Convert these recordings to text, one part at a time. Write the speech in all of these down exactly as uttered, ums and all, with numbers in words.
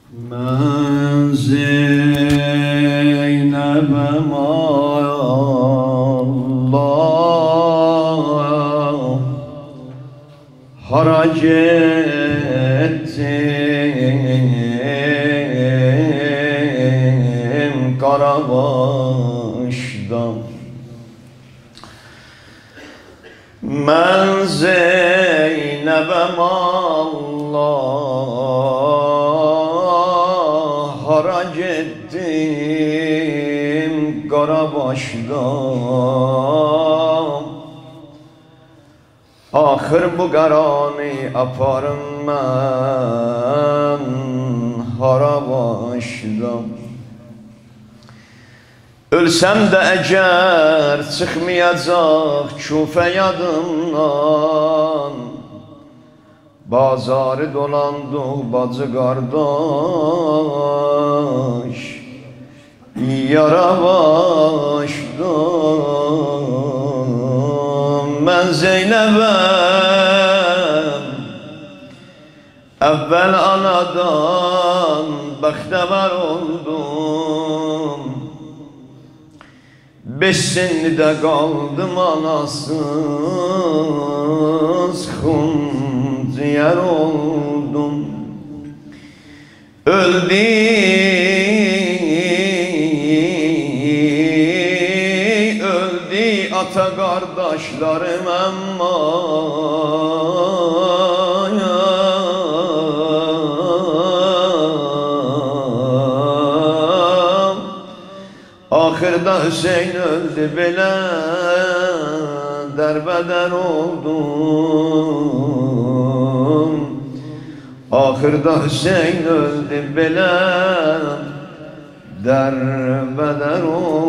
من زینبم Allah harac ettim Karabaş'dan. Men Zeynep'em Allah harac ettim Karabaş'dan. Ahır bu qarani aparım mən Harabaş'dan. Ölsəm də əgər çıxmayacaq Küfə yadımdan. Bazarı dolandıq bacı qardaş Yarabaş'dan. Mən Zeynəbəm əvvəl anadan bəxtəvər oldum. Beş senlidə qaldım anasız xunciyər oldum. Öldü öldü ata qardaşlarım amma Ahırda Hüseyin öldü belə derbeder oldum. Ahırda Hüseyin öldü belə derbeder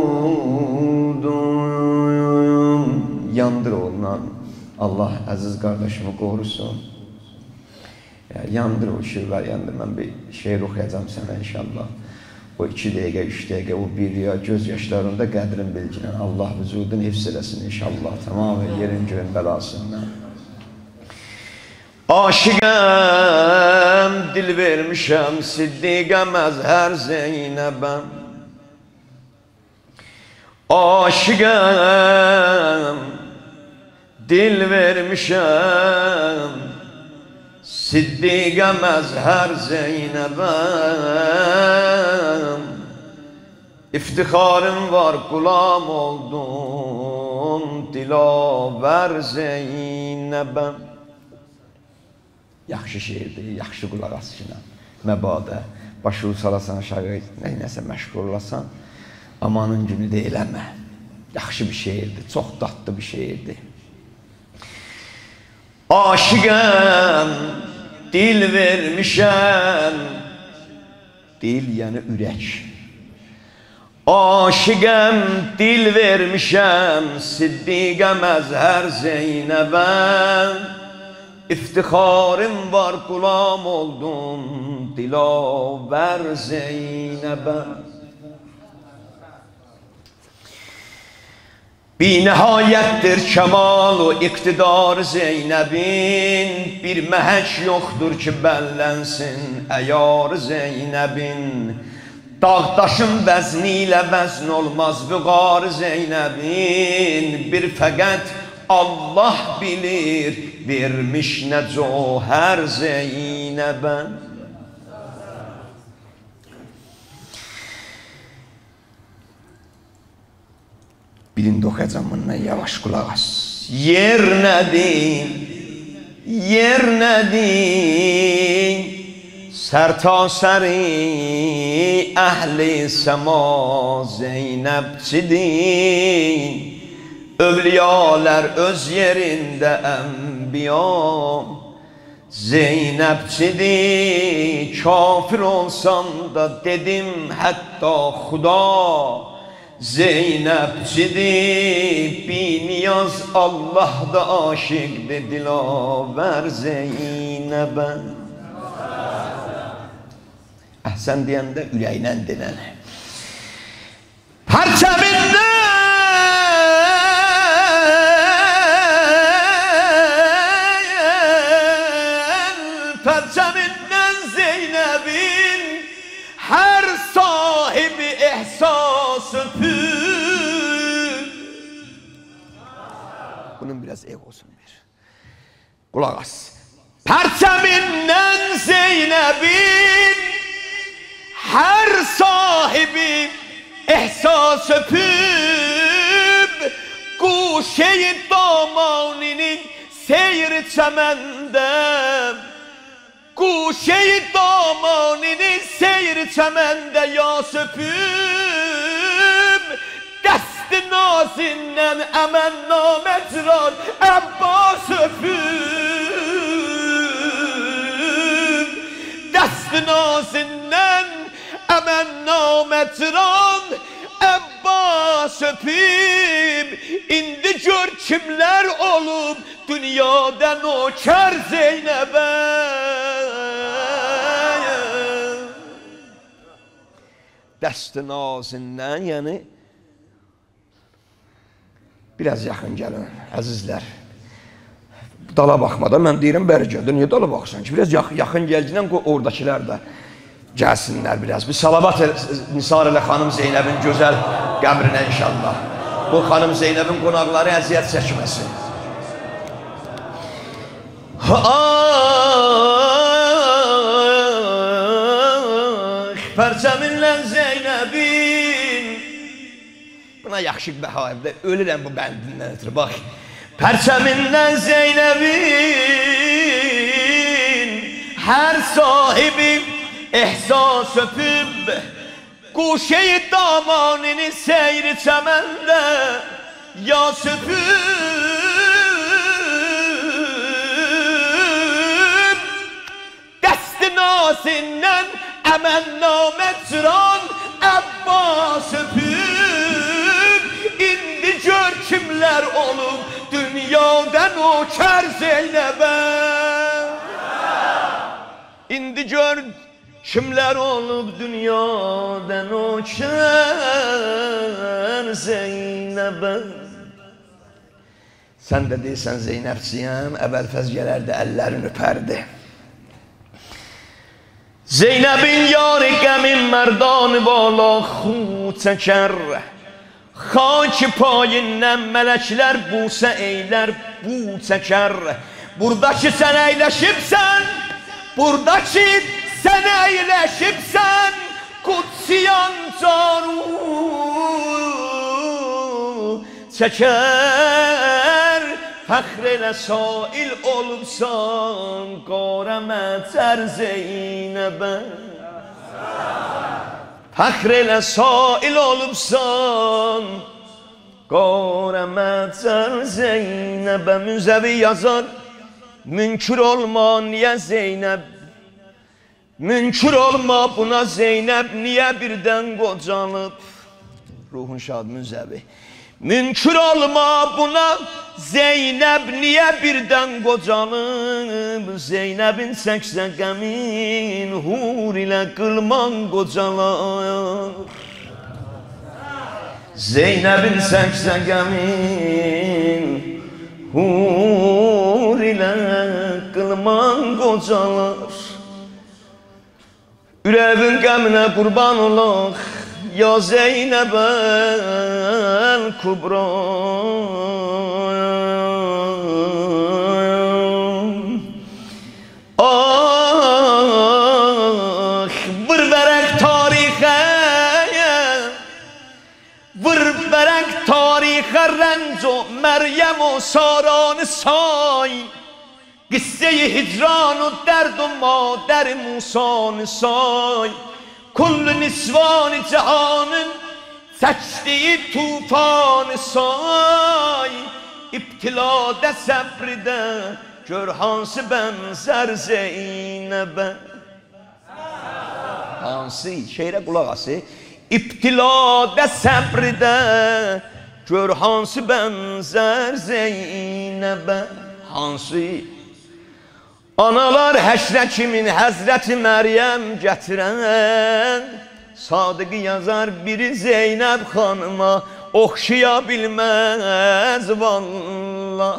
oldum. Yandır olunan Allah əziz qardaşımı qorusun. Yandır o şiirlər, yandır. Mən bir şeir oxuyacağım sənə inşallah. O iki dəqiqə, üç dəqiqə, o bir ya göz yaşlarında qədrin bilginən Allah vücudun hifz eləsin inşallah. Tamamı yerin göyün bəlasından. Aşiqəm, dil vermişəm Siddiqə məzhər Zeynəbəm. Aşiqəm, dil vermişəm Siddiqə məzhər Zeynəbəm. İftixarım var qulam oldum Dilavər Zeynəbəm. Yaxşı şeirdir, yaxşı qulaq asışına. Məbadə, başı salasan aşağı, nəsə məşğul olasan, amanın günü də eləmə. Yaxşı bir şeirdir, çox dadlı bir şeirdir. Aşiqəm, dil vermişəm, dil yəni ürək. Aşiqəm, dil vermişəm Siddiqə məzhər Zeynəbəm. İftixarım var qulam oldum Dilavər Zeynəbəm. Binihayətdir kəmal o iqtidar Zeynəbin. Bir məhəc yoxdur ki bəllənsin əyar Zeynəbin. Dağdaşın vəzni ilə vəzn olmaz vüqar Zeynəbin. Bir fəqət Allah bilir vermiş nə cöhər Zeynəbən. Birində oxuyacam bundan yavaş qulaq as. Yer nədir, yer nədir, sərtasəri əhli səma Zeynəbçidir. Övliyalar öz yerində ənbiya Zeynəbçidir. Kafir olsam da dedim hətta Xuda Zeynəbçidir. Biniyaz Allah da aşiqdir Dilavər Zeynəbə. Əhsən deyəndə ürəklə denənə. Pərçəmindən pərçəmindən Zeynəbin mahnının biraz ev olsun bir. Qulaq as. Pərçəmindən Zeynəbin hər sahibi ehsas öpüb Quşe-i damaninin seyr çəməndə Quşe-i damaninin seyr çəməndə yas öpüb Dəst-i nazindən əmən naməcran Əbbas öpüb Dəst-i nazindən əmən naməcran Əbbas öpüb İndi gör kimlər olub Dünyadan o kər Zeynəbə Dəst-i nazindən yəni biraz yaxın gəlin, əzizlər. Dala baxmadan mən deyirəm, bəri gəldi. Niyə dala baxsan ki? Biraz yaxın, yaxın gəlginən oradakilər də gəlsinlər biraz. Bir salavat Nisar ilə xanım Zeynəbin gözəl qəbrinə inşallah. Bu xanım Zeynəbin qonaqları əziyyət çəkməsin. Ah, pərçəminlə Zeynəbin Buna yaxşı bəhaimdə ölürəm bu bəndindən ötürü, bax. Pərçəmindən Zeynəbin hər sahibi ehsas öpüb Quşe-i damanini seyri çəməndə yas öpüb Dəst-i nazindən əmən naməcran Əbbas öpüb İndi gör kimlər olub dünyadan o kər Zeynəbə İndi gör kimlər olub dünyadan o kər Zeynəbə Sən də deysən Zeynəbçiyəm, əvvəl-fəz gələrdi, əllərini öpərdi Zeynəbin yari qəmin mərdanı bala xu çəkər Xaki payindən mələklər busə eylər, bu çəkər Buradakı sən əyləşibsən, buradakı sən əyləşibsən Qudsiyan caru çəkər Fəxr elə sail olubsan Qarəmətər Zeynəbə Fəxr elə sail olubsan Qarəmətər Zeynəbə Müzəvi yazar Münkür olma niyə Zeynəb Münkür olma buna Zeynəb Niyə birdən qocalıb Ruhun şad Müzəvi Münkür olma buna Zeynəb niyə birdən qocalıb Zeynəbin səksə qəmin Hur ilə qılman qocalar Zeynəbin səksə qəmin Hur ilə qılman qocalar Ürəvin qəminə qurban olaq Ya Zeynəb el-Kubra Ah, vır verək tarixə Vır verək tarixə Rənc o Məryəm o Saranı say Qisse-i hicran o dərd o madər-i Musanı say Kullu nisvan-ı cihanın çəkdiyi tufanı say İbtiladə səbridə gör hansı bənzər Zeynəbə Hansı, şeirə qulaq ası İbtiladə səbridə gör hansı bənzər Zeynəbə Hansı Analar həşrə kimin Həzrəti Məryəm gətirən Sadıqı yazar biri Zeynəb xanıma Oxşaya bilməz vallah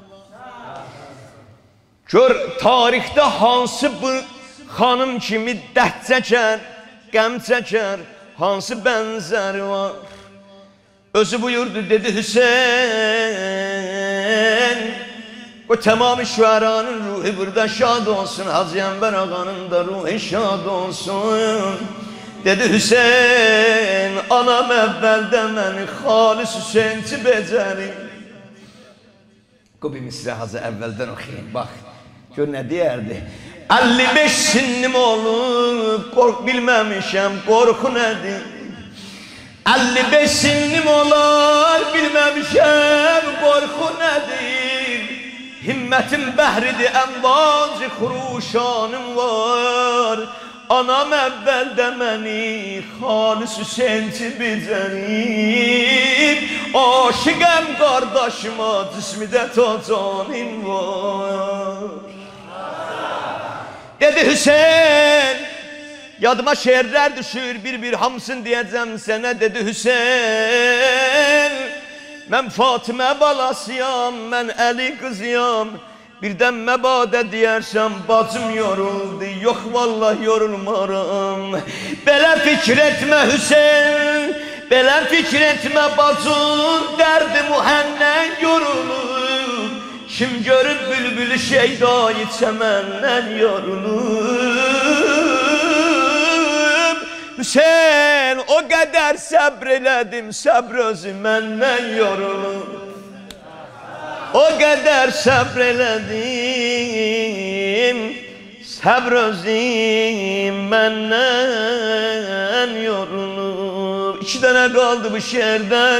Gör tarixdə hansı bu xanım kimi dərd çəkər Qəm çəkər hansı bənzər var Özü buyurdu dedi Hüseyin O tamam şuaranın ruhu burada şad olsun. Hacı Enver ağanın da ruhu şad olsun. Dedi Hüseyin, anam evvelde məni Xalis Hüseyinci becəri. Bu bir misra Hacı evvelden okuyayım, bak. Gör ne diyerdi. elli beş sinnim olup kork bilmemişem korku nedir? elli beş sinnim olar bilmemişem korku nedir? Himmetim behridir envacı kuruşanım var. Anam evvelde məni Xalis Hüseyinci becərim. Aşıqəm qardaşıma cismidə ta canim var. Dedi Hüseyin, yadıma şeirler düşür bir bir hamsın diyeceğim sana. Dedi Hüseyin, mən Fatimə balasıyam, mən Əli qızıyam. Birdən məbadə deyərsəm bacım yoruldu. Yox vallahi yorulmaram. Belə fikir etmə Hüseyin, belə fikir etmə bacım. Dərdi mühənnən yorulur. Kim görüb bülbülü şeydayı çəməndən yorulur. Hüseyin o qədər səbr elədim, səbr özü məndən yorulur. O kadar sabreledim, sabr özüm benden yorulur. İki tane kaldı bu şehirden.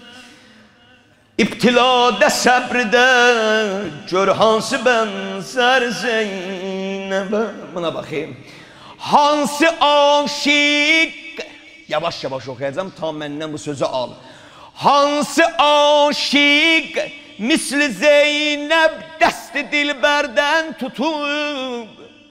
İptilada sabride gör hansı benzer Zeynep'e. Buna bakayım. Hansı aşık, yavaş yavaş okuyacağım, tam benden bu sözü al. Hansı aşık misli Zeynep dəsti dilbərdən tutub.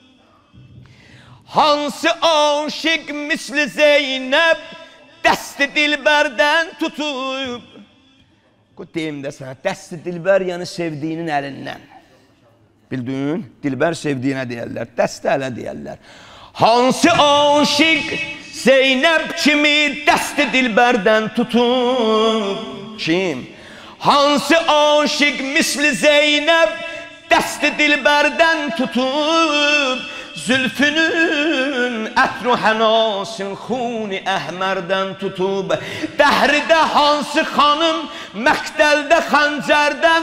Hansı aşık misli Zeynep dəsti dilbərdən tutub. Deyim də sənə, dəsti dilbər yəni sevdiyinin əlindən. Bildin? Dilbər sevdiyinə deyərlər, dəsti ələ deyərlər. Hansı aşık Zeynep kimi dəsti dilbərdən tutub. Kim? Hansı aşık misli Zeynep dəsti dilbərdən tutub. Zülfünün ətru hənasın xuni əhmərdən tutub. Dəhridə hansı xanım məktəldə xəncərdən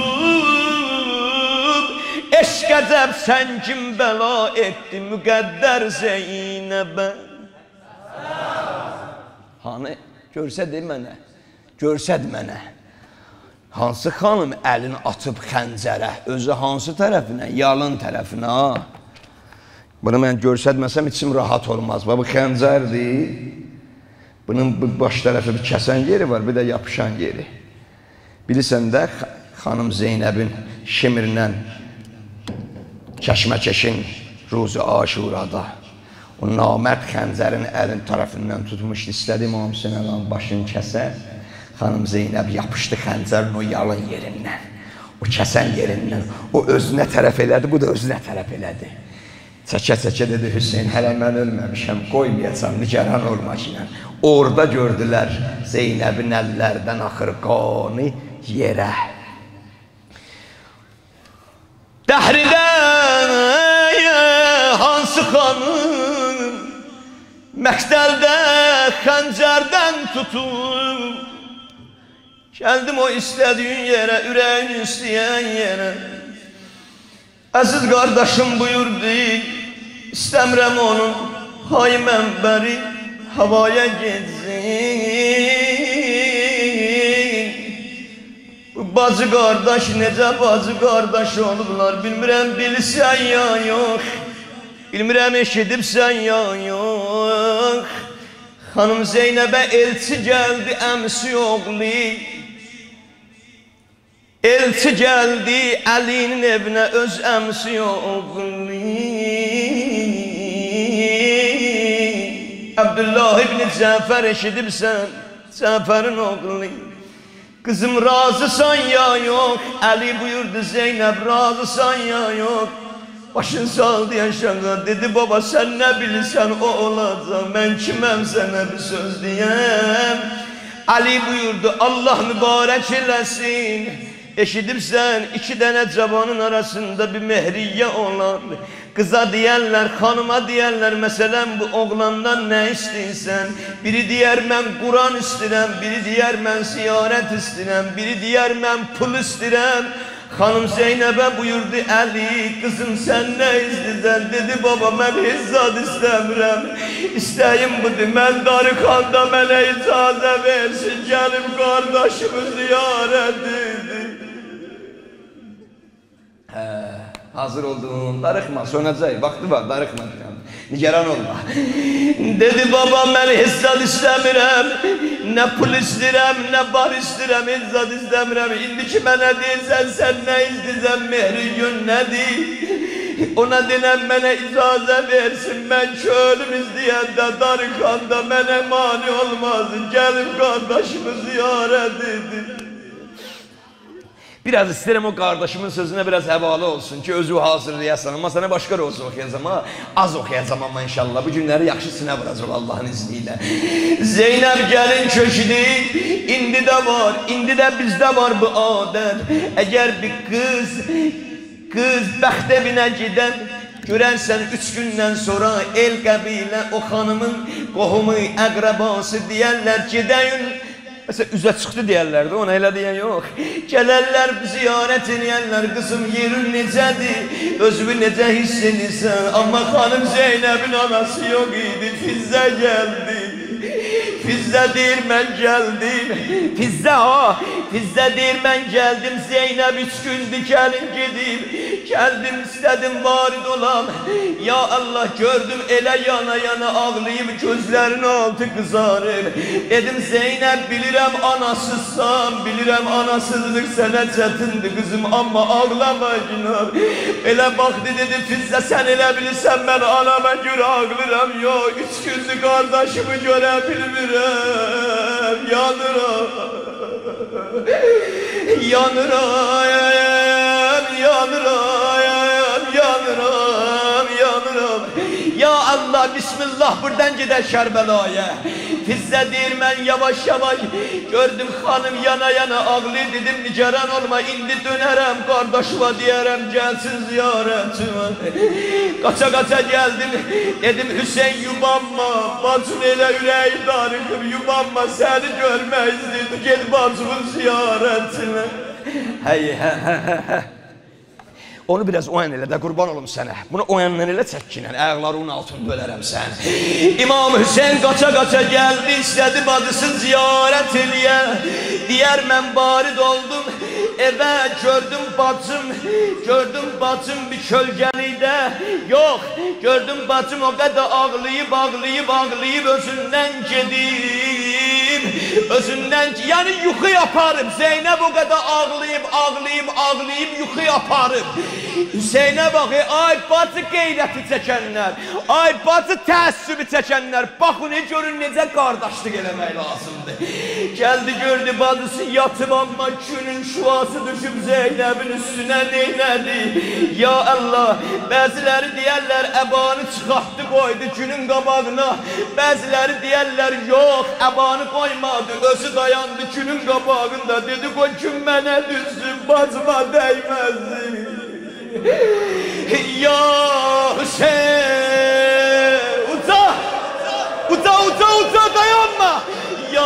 tutub. Eşq əcəb səngin bəla etdi müqəddər Zeynəbə. Hani görsədi mənə, görsədi mənə. Hansı xanım əlini atıb xəncərə, özü hansı tərəfinə, yalın tərəfinə. Bunu mən görsədməsəm içim rahat olmaz. Bu xəncərdir. Bunun baş tərəfi bir kəsən yeri var, bir də yapışan yeri. Bilirsən də xanım Zeynəbin şimirlə kəşməkeşin ruzu aşurada o namərd xəncərin əlin tərəfindən tutmuşdu. İstədi İmam Hüseyin Ağanın başını kəsə. Xanım Zeynəb yapışdı xəncərin o yalın yerindən, o kəsən yerindən. O özünə tərəf elədi, bu da özünə tərəf elədi. Çəkə-çəkə dedi Hüseyin, hələ mən ölməmişəm, qoymayacam, nigaran olma ki. Orada gördülər Zeynəbin əllərdən axır qanı yerə. Dəhridə hansı xanım məktəldə xəncərdən tutub. Gəldim o istədiyin yerə, ürəyin istəyən yerə. Əziz qardaşım buyurdu, istəmirəm onun hay mənbəri havaya getsin. Bu bacı qardaş necə bacı qardaş olublar, bilmirəm bilsən ya yox, bilmirəm eşidibsən ya yox. Xanım Zeynəbə elçi gəldi əmsi oğlu. Elçi gəldi Əlinin evinə öz əmsi oğlu. Abdullah ibn Cəfər eşidibsən, Cəfərin oğlu. Kızım razısan ya yox, Əli buyurdu Zeynəb razısan ya yox. Başın saldı yaşağa, dedi baba sen ne bilirsən o olacaq, mən kiməm sənə bir söz diyəm. Ali buyurdu Allah mübarək eləsin, Eşidibsən iki dənə cavanın arasında bir mehriye olan, kıza diyerler, hanıma diyerler, məsələn bu oğlandan ne istəyirsən? Biri diyer mən Kur'an istirəm, biri diyer mən ziyaret istirəm, biri diyer mən pul istirəm. Hanım Zeynep'e buyurdu Ali, kızım sen ne istedin? Dedi baba ben izzat istemirəm. İstəyim budur, mən Darıxanda mənə icazə versin, gelim kardeşimi ziyaret edin. He, hazır oldun, darıxma, sönəcək, vakti var, darıxma. Nigeran olma. Dedi babam ben izzat istemirəm, ne pul istirəm, ne bar istirəm, izzat istemirəm. İndi ki mənə deyirsən, sen ne istəyirsən, mehri gün nedir? Ona denən mənə icazə versin, mən çölüm izləyəndə, Darıxanda mənə mani olmazın, gəlib kardeşimi ziyaret edin. Biraz isterim o kardeşimin sözüne biraz hevalı olsun ki özü hazırlayasan, ama sana başka rozu okuyacağım ha, az okuyacağım ama inşallah bu günleri yaxşı sinə vuracaq Allah'ın izniyle. Zeynep gelin köşdü, indi de var, indi de bizde var bu adet. Eğer bir kız, kız bəxt evinə gidən, görərsən üç gündən sonra el qəbilə o xanımın qohumu, əqrəbası deyərlər gedəyin. Mesela üzə çıxdı deyərlərdi, ona elə deyən yox. Gələrlər, ziyarət eləyərlər, qızım yerin necədir, özünü necə hiss edirsən. Amma xanım Zeynəbin anası yox idi, Fizzə gəldi. Fizzə deyir, mən gəldim. Fizzə ha, Fizzə deyir, mən gəldim. Zeynəb üç gündür gəlin gedib. Gəldim, istədim, varid olam. Ya Allah, gördüm elə yana yana ağlayıb, gözlərin altı qızarıb. Dedim, Zeynəb, bilirəm anasızsan, bilirəm anasızlıq sənə çətindir qızım, amma ağlama günah. Elə baxdı, dedi, Fizzə, sən elə bilirsən, mən anama görə ağlıram. Yo, üç gündür qardaşımı görə bilmirəm, yanıram, yanıram, yanıram, yanıram, yanıram. Ya Allah, Bismillah, buradan gider Kərbəlaya. Fizzə deyir, mən yavaş yavaş gördüm xanım yana yana ağlayır, dedim nigaran olma, indi dönərəm, qardaşıma deyərəm, gəlsin ziyarətimə. Qaça qaça gəldim, dedim Hüseyin yubanma, bacın elə ürəyi darıqıb, yubanma, səni görmək istəyirdi, gel bacımın ziyarətinə. Hey, he, he, he, he. Onu biraz oyan elə də qurban olum sənə. Bunu oyandan elə çəkkinən, ayaqlarının altını bölərəm sən. İmam Hüseyin qaça qaça gəldi, istədi bacısını ziyarət eləyə. Deyər mən barid oldum, evə gördüm bacım, gördüm bacım bir kölgəlikdə. Yox, gördüm bacım o qədər ağlayıb, ağlayıb, ağlayıb özündən gedib. Özündən, yəni yuxu yaparım. Zeynəb o qədər ağlayıb, ağlayıb, ağlayıb yuxu yaparım. Hüseynə baxı, ay bacı qeyrəti çəkənlər, ay bacı təəssübü çəkənlər, baxın, görün necə qardaşlıq eləmək lazımdır. Gəldi, gördü bacısı yatıb, amma günün şüası düşüb Zeynəbin üstünə neynədi? Ya Allah, bəziləri deyərlər, əbanı çıxartdı, qoydu günün qabağına. Bəziləri deyərlər, yox, əbanı qoymadı, özü dayandı günün qabağında. Dedi, qoy gün mənə düşsün, bacıma dəyməzdi. Ya Hüseyin, uca, uca, uca, uca, dayanma. Ya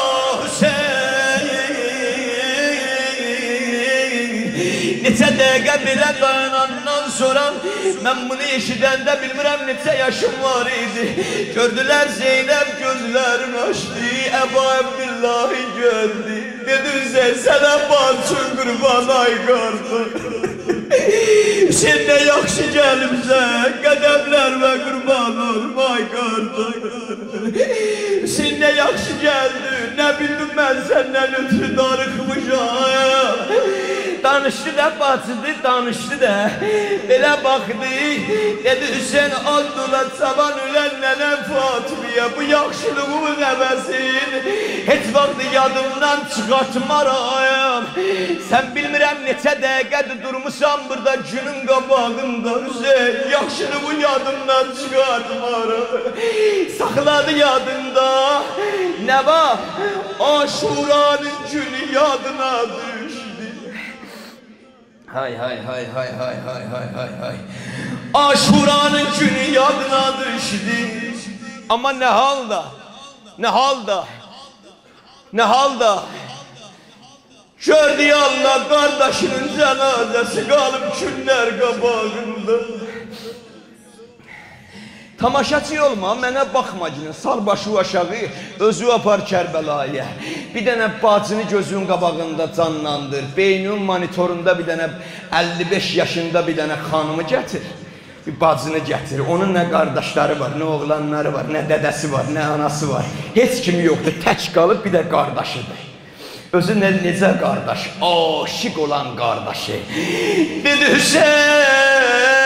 Hüseyin, neçə dəqiqə belə dayanandan sonra mən bunu eşidəndə bilmirəm neçə yaşım var idi. Gördülər Zeynəb gözlərini açdı, Əba Əbdillahi gördü. Dedi Hüseyin, sənə bacın qurban ay qardaş. Sen ne yaxşı gəlibsən, qədəmlər və qurban olmay qardaş. Sen ne yaxşı gəldin, nə bildim mən səndən ötürü darıxmışam. Danışdı da bacıdı, danışdı da. Belə baxdı, dedi Hüseyin Abdullah Saban ölən nənəm Fatimiyə, bu yaxşılığımı nəbəsin, heç vaxt yadımdan çıxartmaram. Sən bilmirəm neçə dəqiqədir durmuşam burada günün qabağında Hüseyin, yaxşılığımı yadımdan çıxartmaram. Saxladı yadında, nə var? Aşuranın günü yadına düşdü. Hay hay hay hay hay hay hay hay hay. Aşuranın günü yadına düştü. Ama ne halda? Ne halda? Ne halda? Gördü Allah kardeşinin cenazesi kalıp günler kabağında. Tamaşaçı olma, mənə baxmacının, sal başı aşağı, özü apar Kərbəlaya. Bir dənə bacını gözün qabağında canlandır, beynin monitorunda bir dənə əlli beş yaşında bir dənə xanımı gətir. Bir bacını gətir, onun nə qardaşları var, nə oğlanları var, nə dədəsi var, nə anası var. Heç kimi yoxdur, tək qalıb bir də qardaşıdır. Özü nə, necə qardaş, aşıq olan qardaşı. Dedi Hüseyin,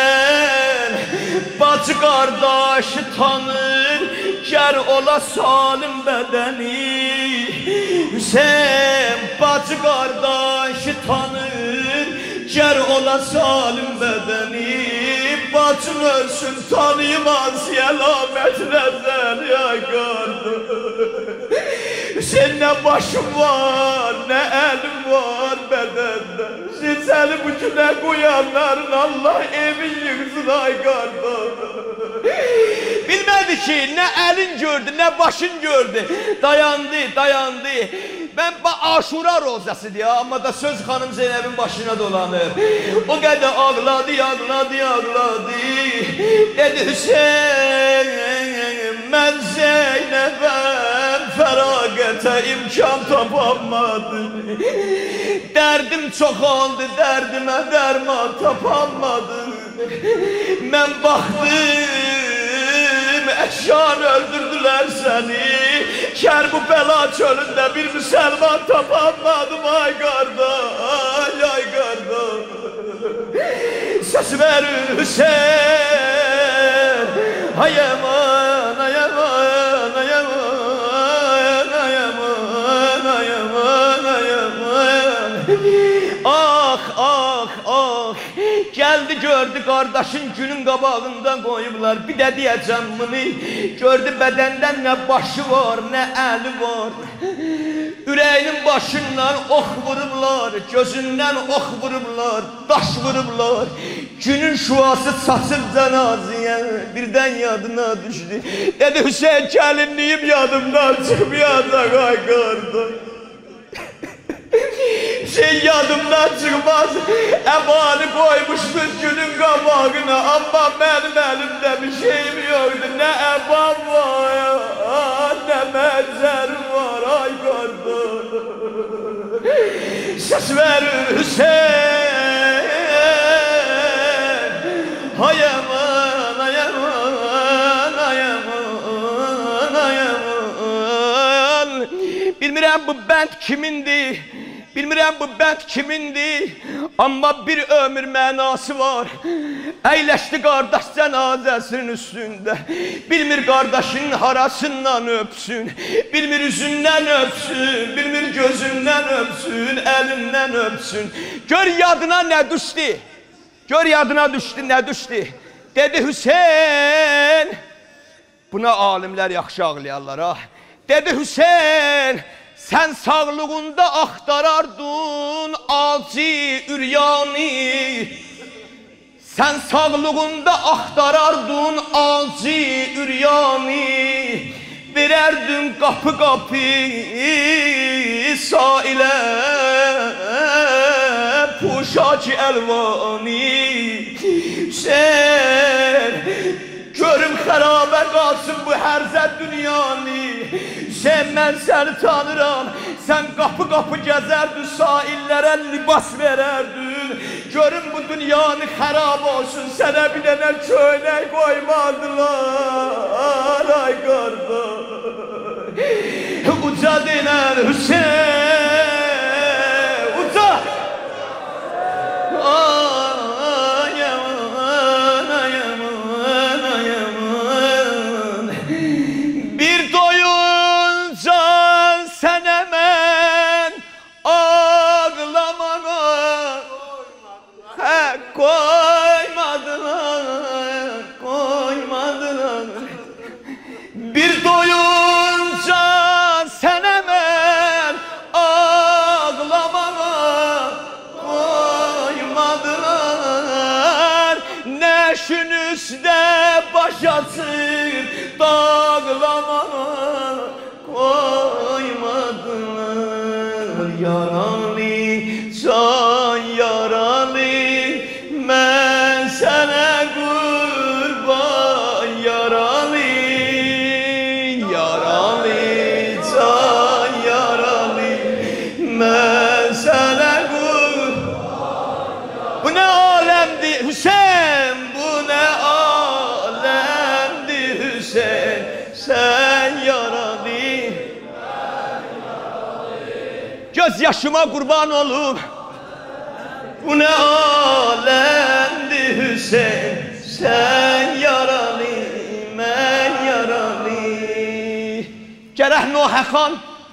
bacı qardaşı tanır, gər ola salim bədəni. Hüseyin, bacı qardaşı tanır, gər ola salim bədəni. Bacın ölsün, tanımaz yəlamət nəzər, ya qardaş. Hüseyin, nə başım var, nə əlim var bədəndə. Hüseyin, səni bu günə qoyanların Allah evin yıksın, ay qardaş. Bilmədi ki, nə əlin gördü, nə başın gördü. Dayandı, dayandı. Ben Aşura rozasıdır ya, amma da söz xanım Zeynəbin başına dolanır. O qədər ağladı, ağladı, ağladı. Dedi Hüseyin, mən Zeynəbəm fəraqətə imkan tapamadım. Dərdim çoxaldı, dərdimə dərman tapamadım. Mən baxdım, əşyan öldürdülər səni. Kərbəla çölündə bir müsəlman tapamadım, ay qardaş, ay qardaş. Səs verin Hüseyin, ay aman, ay aman, ay aman, ay aman, ay aman, ay aman. Ah, ah, ah, geldi gördü kardeşin günün qabağından koyublar. Bir də deyəcəm bunu, gördü bədəndən nə başı var, nə əli var. Ürəyinin başından ox vurublar, gözündən ox vurublar, daş vurublar. Günün şuası saçıb cənazəyə, birdən yadına düşdü. Dedi Hüseyin, gəlinliyim yadımdan çıxmayacaq, ay qardaş. Şey yadımdan çıkmaz, emanı koymuşsun günün qabağına. Amma benim elimde bir şeyim yoktu. Ne eman var, ne mənzərim var, ay qardaş. Ses verin Hüseyin, ay aman, ay aman, ay aman, ay aman. Bilmirəm bu bənd kimindir, bilmirəm bu bənd kimindir, amma bir ömür mənası var. Əyləşdi qardaş cənazəsinin üstündə, bilmir qardaşının harasından öpsün, bilmir üzündən öpsün, bilmir gözündən öpsün, əlindən öpsün. Gör yadına nə düşdü, gör yadına düşdü, nə düşdü. Dedi Hüseyin, buna alimlər yaxşı ağlayarlar ha. Dedi Hüseyin, sen sağlığında axtarardın acı üryanı. Sen sağlığında axtarardın acı üryanı. Vererdin kapı kapı sailə puşac elvani. Sen görüm xərabə qalsın bu hərzə dünyanı. Sen mən səni tanıram, sen kapı kapı gəzərdin, sahillərə libas verərdin. Görüm bu dünyanı xərab olsun, sənə bir dənə köynək qoymadılar, ay qardaş. Uca denər Hüseyin, uca. Ay aman, ay aman, ay aman. Bir doyunca sənə mən ağlamağa hə koymadılar, koymadılar. Bir doyunca sənə mən baş açır dağlamana koymadılar. Yaralı can yaralı mən sənə qurban. Yaralı yaralı can yaralı mən sənə qurban. Bu nə aləmdir Hüseyin, bu nə aləmdir Hüseyin, sən yaralı. Göz yaşıma qurban olum. Bu nə aləmdir Hüseyin, sən yaralı, mən yaralı. Gərək Nuhə xan,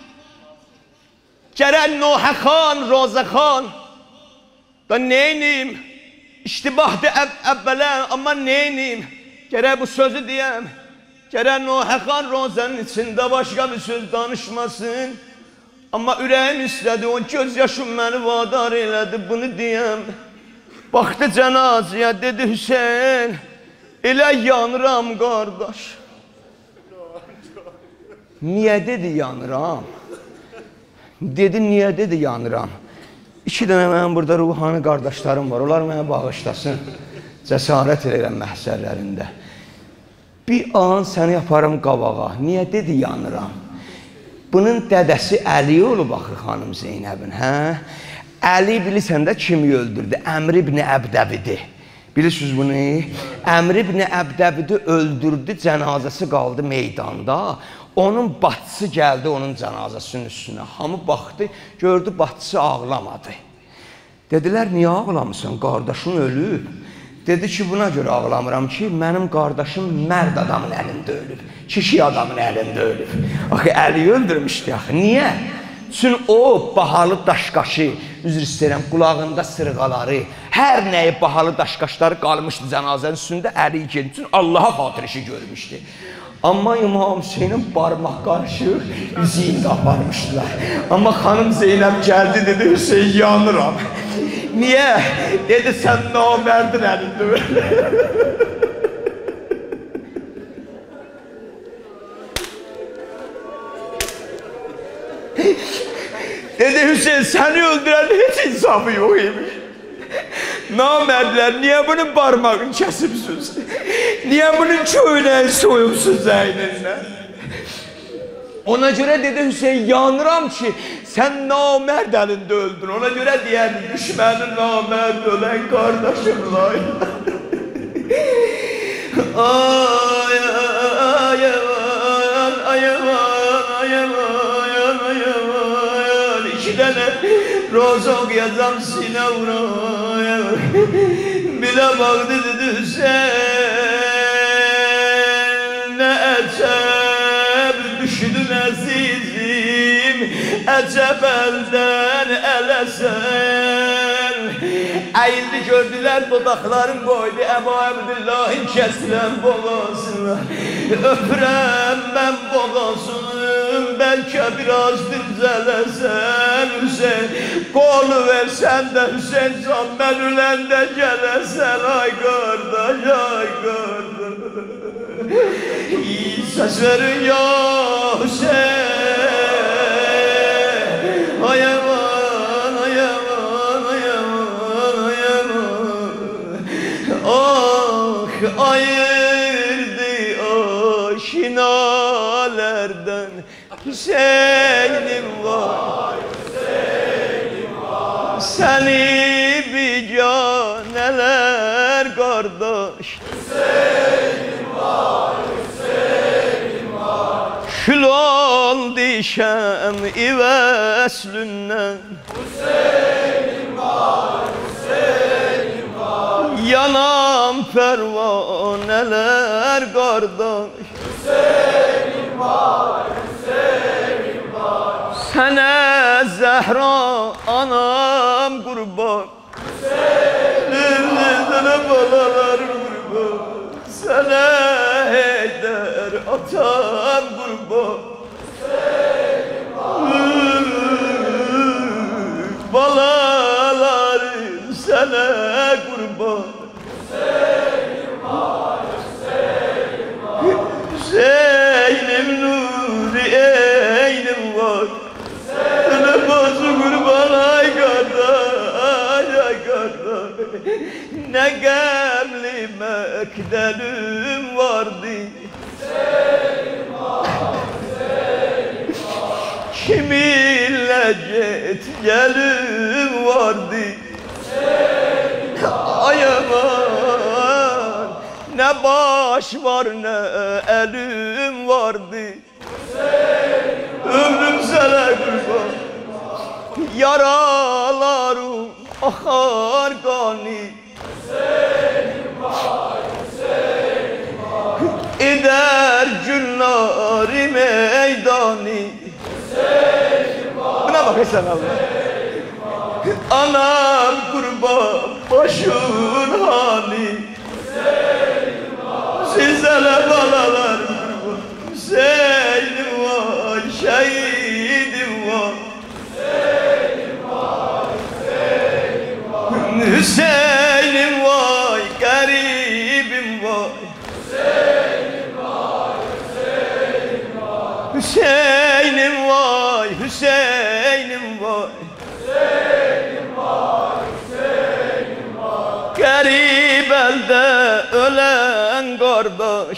gərək Nuhə xan, Rozə xan da neyniyim? İştibahdır əvvələ, amma neyniyim? Gərək bu sözü deyəm. Gərək Nuhə xan Rozənin içində başqa bir söz danışmasın. Amma ürəyim istədi, o göz yaşım məni vadar elədi, bunu deyəm. Baxdı cənazəyə, dedi Hüseyin, elə yanıram qardaş. Niyə dedi yanıram? Dedi, niyə dedi yanıram? İki dənə mənim burada ruhani qardaşlarım var, onlar mənə bağışlasın, cəsarət edirəm məhsərlərində. Bir an səni yaparım qabağa, niyə dedi yanıram? Bunun dədəsi Əli olub axı xanım Zeynəbin, hə? Əli bilirsən də kimi öldürdü? Əmr ibn Əbdəvidi. Bilirsiniz bunu? Əmr ibn Əbdəvidi öldürdü, cənazəsi qaldı meydanda. Onun bacısı gəldi onun cənazəsinin üstünə. Hamı baxdı, gördü bacısı ağlamadı. Dedilər, niyə ağlamırsan? Qardaşın ölüb. Dedi ki, buna görə ağlamıram ki, mənim qardaşım mərd adamın əlində ölüb. Kişi adamın əlində ölüb. Axı, Əliyi öldürmüşdü axı. Niyə? Çünki o, bahalı daşqaşı, üzr istəyirəm, qulağında sırğaları, hər nəyi bahalı daşqaşları qalmışdı cənazənin üstündə, Əliyi geldi. Çünki Allaha xatir işi görmüşdü. Amma İmam Hüseynin barmaq qarışıq, üzüyini də aparmışdılar. Amma xanım Zeynəb gəldi, dedi, Hüseyin yanıram. Niyə? Dedi, sən namərdin əlində öyle. Dedi, Hüseyin, səni öldürən heç insafı yox imiş. Namərdlər, niyə bunun barmağını kəsibsiniz? Niyə bunun köynəyi soyubsuz əynindən? Ona görə dedi Hüseyin, yanıram ki, sən namərd əlində öldün. Ona görə deyərdi, düşmənin namərd ölən qardaşımlar. Ay, ay, ay, ay, ay, ay, ay, iki dənə roza oquyacam sinə vuraya. Bilə baxdı, dedi Hüseyin, nə əcəb düşdün əzizim, əcəb əldən ələsən. Əyildi gördülər dodaqların qoydu, Əbu Əbdüllahın kəsilən boğazına. Öpürəm mən boğazını, bəlkə biraz dincələsən Hüseyin. Qolu versən də Hüseyin can, mən üləndə gələsən. Ay qardaş, ay qardaş, səs verin ya Hüseyin. Ay aman, ay aman, ay aman, ay aman. Ah, ayırdı aşinalərdən Hüseynim var, Hüseynim var. Səni biganələr qardaş, Hüseynim var, Hüseynim var. Kül oldu şəm ivəslündən, Hüseynim var, Hüseynim var. Yanam pərvanələr qardaş, Hüseynim var, Hüseynim var. Sənə Zəhra anam qurban, Hüseynim var, sənə balalar qurban. Sənə Heydər atam qurban, Hüseynim var. Balalarım sənə qurban, Hüseynim var, Hüseynim var. Hüseyin'im var. Sana bazı kurban ay kardeş, ay kardeş. Ne gemli mekdelim vardı. Hüseyin'im var, Hüseyin'im var. Kiminle gitgelim vardı. Hüseyin'im var. Ay aman, ne baş var ne elim vardı. Ömrüm sana kurban, yaralarım akar kanı. Hüseyin'im var, Hüseyin'im var. Eder günleri meydanı. Hüseyin'im var. Buna bak sen Allah. Anam kurban başın hani. Hüseyin'im var. Sizlere balalar kurban. Hüseyin'im var, şehidim var. Hüseyin'im var, Hüseyin'im var. Hüseyin'im var, garibim var. Hüseyin'im var, Hüseyin'im var. Hüseyin'im var, Hüseyin'im var. Hüseyin'im var, Hüseyin'im var. Garip elde ölen kardeş.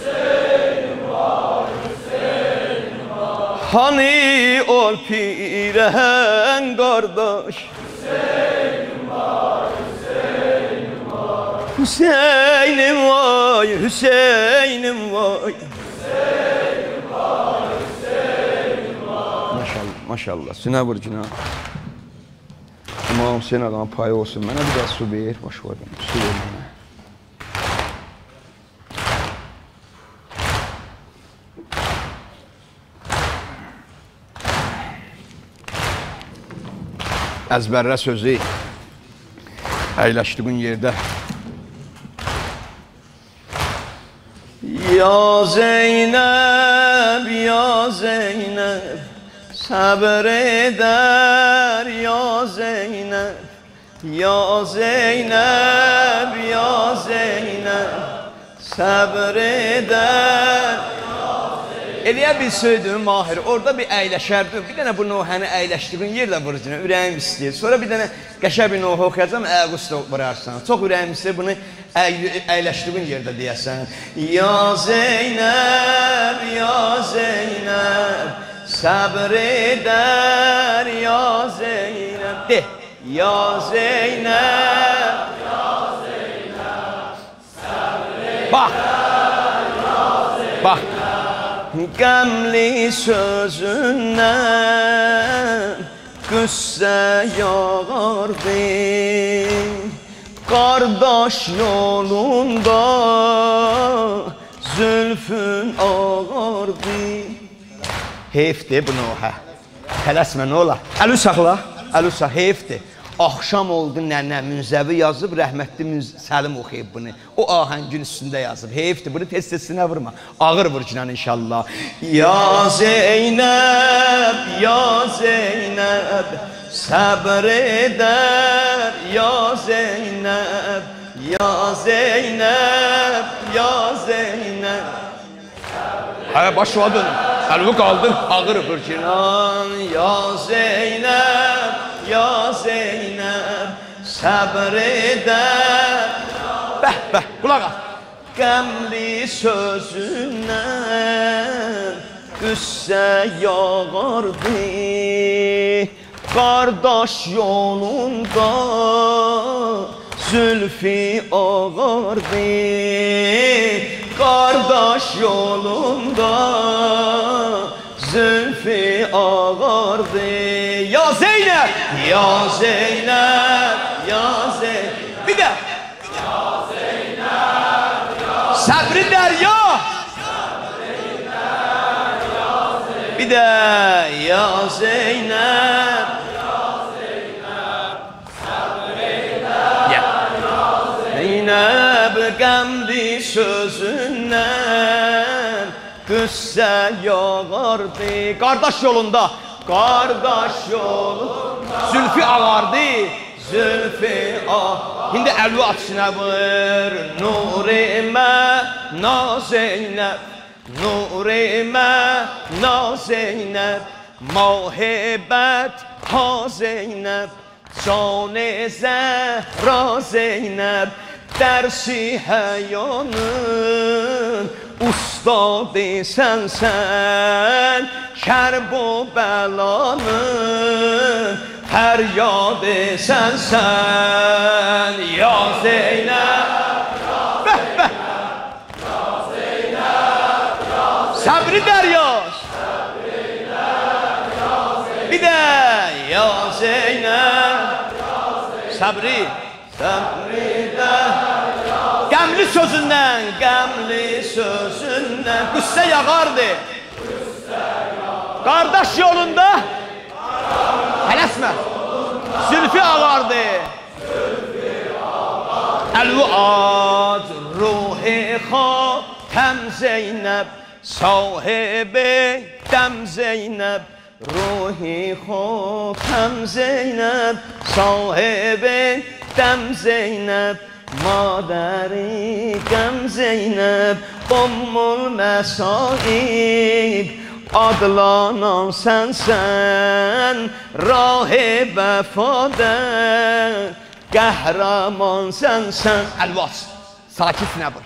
Hani ol pirehen kardeş. Hüseyin'im var, Hüseyin'im var. Hüseyin'im var, Hüseyin'im var. Hüseyin'im var, Hüseyin'im var. Maşallah, maşallah. Sünə burcuna. Tamam, sen adam payı olsun. Mənə biraz su ver, boş ver. Su ver mənə. Əzbərlə sözü əyləşdiğin yerdə. Ya Zeynəb, ya Zeynəb, səbr edər, ya Zeynəb. Ya Zeynəb, ya Zeynəb, səbr edər. Eləyə bir söydüm Mahir, orada bir əyləşərdim. Bir dənə bu Nuhəni əyləşdiğin yerdə vuracaq, ürəyim istəyir. Sonra bir dənə qəşəng bir Nuhı oxuyacam, əqusda vurarsan. Çox ürəyim istəyir, bunu əyləşdiğin yerdə deyəsən. Ya Zeynəb, ya Zeynəb, səbr edər, ya Zeynəb. De, ya Zeynəb, ya Zeynəb, səbr edər, bax, bax. Qəmli sözündən qüssə yağardı. Qardaş yolunda zülfün ağardı. Heyfdir bunu o, hə. Tələsmə, nə olar? Əli saxla, əli saxla, heyfdir. Axşam oldu nənə, Münzəvi yazıb, rəhmətli Səlim oxuyub bunu. O ahəngin üstündə yazıb. Heyfdir, bunu tez-tezinə vurma. Ağır vurcunan inşallah. Ya Zeynəb, ya Zeynəb, səbr edər, ya Zeynəb. Ya Zeynəb, ya Zeynəb. Hələ başıva dönün. Əlvi qaldır, ağır vurcunan. Ya Zeynəb, ya Zeynəb, səbr edər. Bəh, bəh, qulaq al. Qəmli sözündən qüssə yağardı. Qardaş yolunda zülfi ağardı. Qardaş yolunda zülfi ağardı. Ya Zeynəb, ya Zeynəb, ya Zeynəb. Bir də. Ya Zeynəb, ya səbri dərya. Bir də. Ya Zeynəb, ya Zeynəb, səbri dərya. Zeynəb qəmli sözündən qüssə yağardı. Qardaş yolunda. Qardaş yolunda zülfü ağardı, zülfü ağardı. İndi əlvi açına vur, nurimə, na Zeynəb. نور من نا زینب محبت ها زینب جان زهرا زینب درسی حیانın ustadı sensen kerb و belanın feryadı sensen ya Zeynep beh beh ya Zeynep sabri deryos bir de ya Zeynep sabri sabri de Qəmli sözündən, qəmli sözündən qüssə yağardı. Qardaş yolunda tələsmə. Zülfü ağardı. Əlvuad ruhi xatəm Zeynəb sahibi dəm Zeynəb ruhi xatəm Zeynəb sahibi dəm Zeynəb مادری کم زینب ام المصائب عدلانم sensen راه وفادر قهرمان sensen الواس ساکت نبر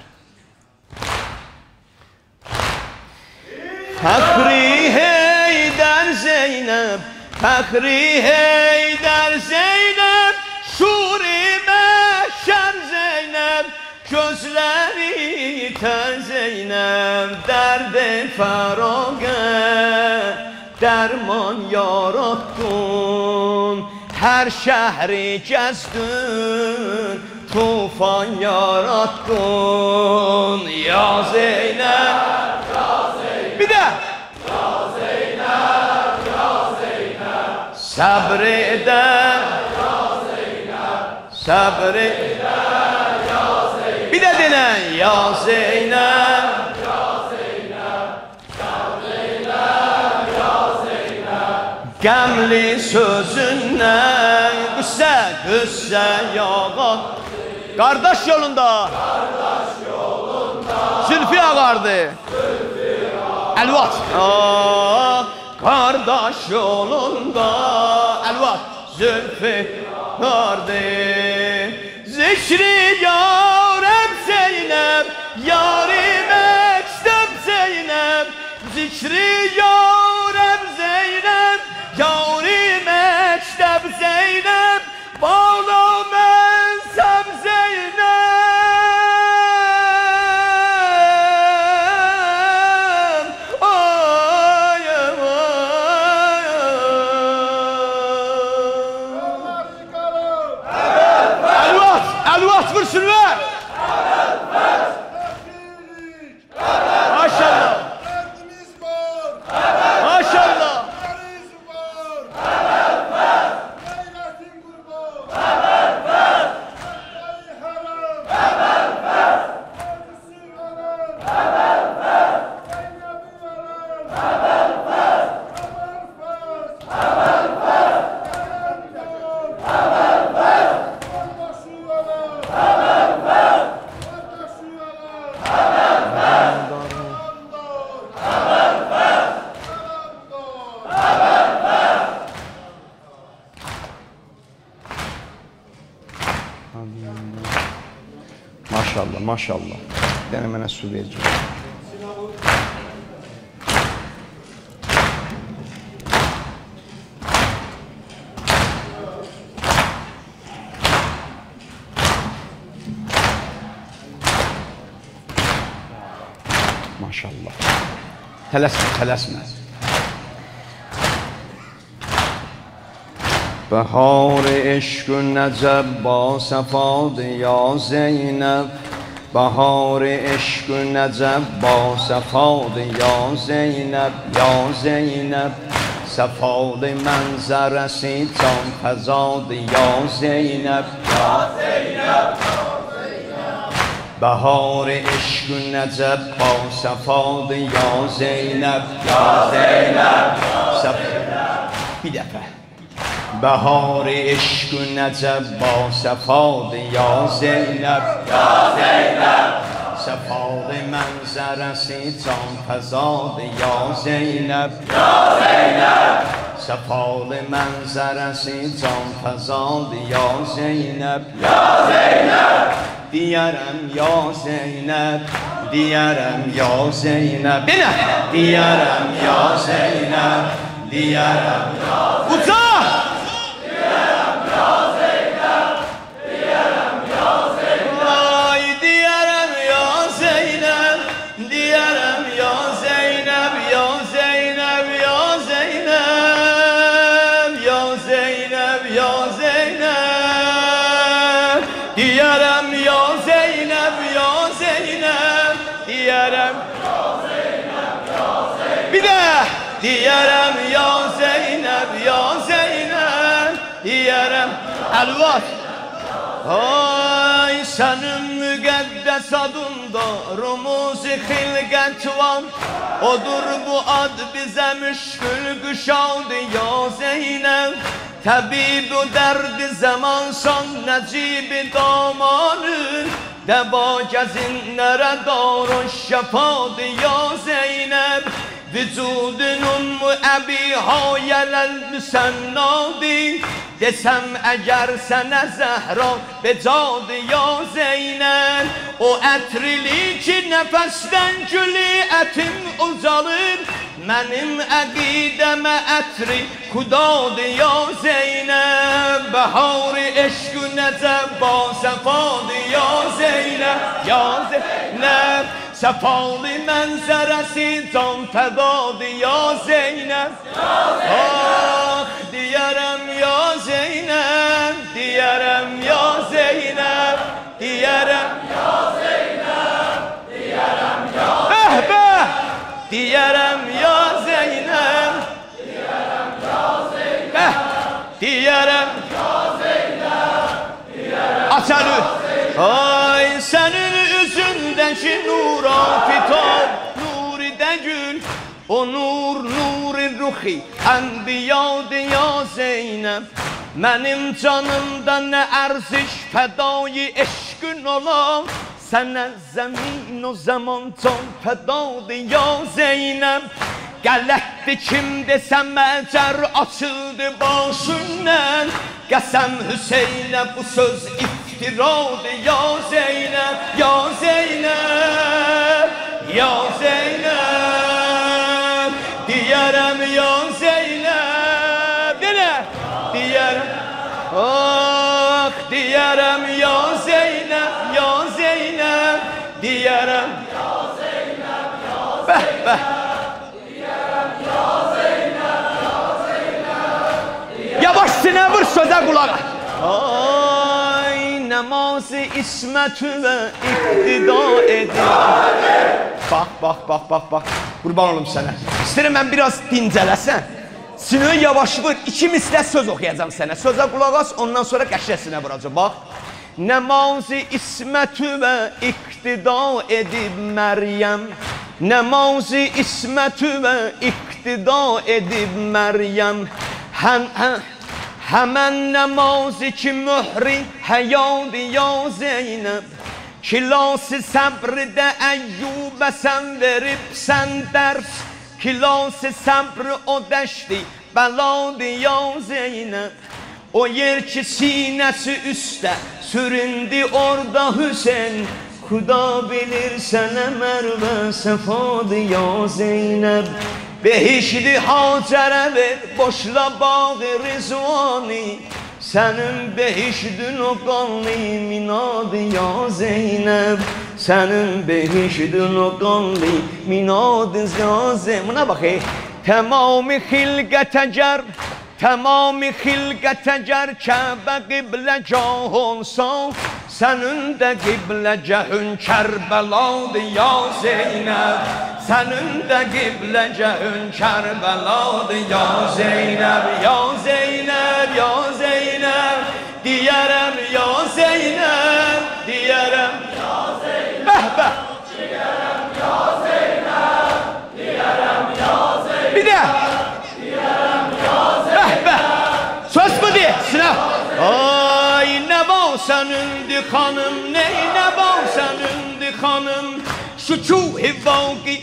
فخری هیدر زینب فخری هیدر زینب شوری مشم Zeynep gözleri ter Zeynep derde feragat derman yarattın her şehri gezdin tufan yarattın ya Zeynep ya Zeynep bir de ya Zeynep ya Zeynep sabreder sabri bir de denen ya Zeynep ya Zeynep ya Zeynep ya Zeynep Qəmli sözündən qüssə qüssə yağa Qardaş yolunda Qardaş yolunda Zülfü ağardı Zülfü ağardı Əlvat Qardaş yolunda Əlvat Zülfü ağardı Zikri yarem Zeynep Yarim ekstep Zeynep Zikri yarem Zeynep Yarim ekstep Zeynep Bağlam ensem Zeynep Ay ay Elvat vursun ver! Maşallah! Maşallah! Maşallah, maşallah. Bir dənə mənə su verəcək. Maşallah. Tələsmə, tələsmə. بهار عشق و نجب با صفاد یا زینب بهار عشق و نجب با صفاد یا زینب یا زینب صفاد منظر سیتان فزاد یا زینب یا زینب بهار عشق و نجب با صفاد یا زینب یا زینب bir dəfə بهار عشق و نجب با صفاد یا زینب یا زینب Sefal mənzərəsi can fəzadı ya Zeynəb, ya Zeynəb. Sefal mənzərəsi can fəzadı ya Zeynəb, ya Zeynəb. Diyərəm ya Zeynəb, diyərəm ya Zeynəb. Dinə! Diyərəm ya Zeynəb, diyərəm ya Zeynəb. Uca! Diyərəm ya Zeynəb, diyərəm ya Zeynəb. Ay diyərəm ya Zeynəb, diyərəm ya Zeynəb, ya Zeynəb, ya Zeynəb, ya Zeynəb, ya Zeynəb. Diyərəm ya Zeynəb, ya Zeynəb, diyərəm ya Zeynəb, ya Zeynəb. Bir də diyərəm ya Zeynəb, ya Zeynəb, diyərəm Əlvat. Ay sənin müqəddəs adında rumuzi xilqət var. Odur bu ad bizə müşkül qüşadı ya Zeynəb. Təbib-ü dərd-i zamansan nəcib-i damanın. Dəba gəzinlərə dar-ı şəfadı ya Zeynəb. Vücudunun müəbihayələl müsənnadi. Desəm əgər sənə zəhra becadı ya Zeynəb. O ətrili ki nəfəsdən gülü ətim uzalır. Mənim əqidəmə ətri xudadı ya Zeynəb. Bəhar-ı eşq-ü necə basəfadı ya Zeynəb, ya Zeynəb. Səfalı mənzərəsi can fədadı ya Zeynəb, ya Zeynəb. Ah diyərəm ya Zeynəb, diyərəm ya Zeynəb, diyərəm ya Zeynəb, diyərəm ya Zeynəb. Bəh bəh! Diyərəm ya Zeynəb, diyərəm ya Zeynəb, bəh! Diyərəm ya Zeynəb, diyərəm ya Zeynəb. Ay sənin üzündəki nura fitab, nuri də gül. O nur, nuri ruhi, ənbiyadı ya Zeynəb. Mənim canımda nə ərziş fədayı eşqün olam. Sənə zəmin o zaman can fədadı ya Zeynəb. Qələtdir kim desəm məcər açıldı başından. Qəsəm Hüseynə bu söz iftiradı ya Zeynəb, ya Zeynəb, ya Zeynəb. Diyərəm ya Zeynəb, dinə, diyərəm. Ah diyərəm ya Zeynəb, ya Zeynəb, diyərəm ya Zeynəb, ya Zeynəb. Bəh bəh. Yavaş sinə vur sözə qulağa. Ay namazı ismətü və iqtida edir. Bax, bax, bax, bax, bax. Qurban olum sənə. İstəyirəm mən biraz dincələsən. Sinə yavaş vur, iki mislə söz oxuyacam sənə. Sözə qulaq as, ondan sonra qəşrə sinə vuracam. Bax. Namazı ismətü və iqtida edib Məryəm. Namazı ismətü və iqtida edib Məryəm. Həm, həm, həmən namazı ki mühri həyadı ya Zeynəb. Kilası səbri də Əyyubə sən veribsən dərs. Kilası səbri o dəşdi bəladı ya Zeynəb. O yer ki sinəsi üstə süründü orada Hüseyn. Xuda bilir sənə mərvə səfadı ya Zeynəb. Behişli Hacərə ver, boşla bağı Rizvani. Sənin behişdün o qanlı minadı ya Zeynəb. Sənin behişdün o qanlı minadı ya Zeynəb. Buna bax ey. Təmami xilqətə gər, təmami xilqətə gər Kəbə qiblə cah olsa. Sənin də qiblə cəhün Kərbəladı ya Zeynəb. Sənin də qiblə cəhün Kərbəladı ya Zeynəb, ya Zeynəb, ya Zeynəb. Diyərəm ya Zeynəb, diyərəm ya Zeynəb. Bəh bəh. Diyərəm ya Zeynəb, diyərəm ya Zeynəb. Bir də. Diyərəm ya Zeynəb. Bəh bəh. Söz bu deyil, sınav. Ay nə var sənindir xanım, ney nə var sənindir xanım.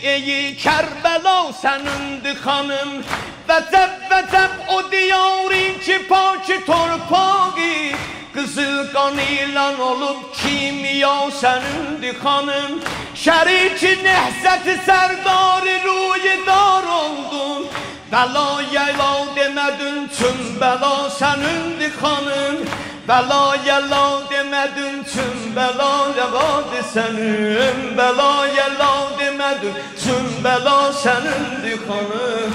şi'i Kerbela senindir hanım. Vətəb vətəb o diyarın ki paki torpağı, qızıl qan ilan olub kimya senindir hanım. Şəriki nehzəti sərdari ruyidar oldun, bəla yəla demədin tüm bəla senindir hanım. Bəla yəla demədin tüm bəla rəvadır sənin. Bəla yəla demədin tüm bəla sənindir hanım.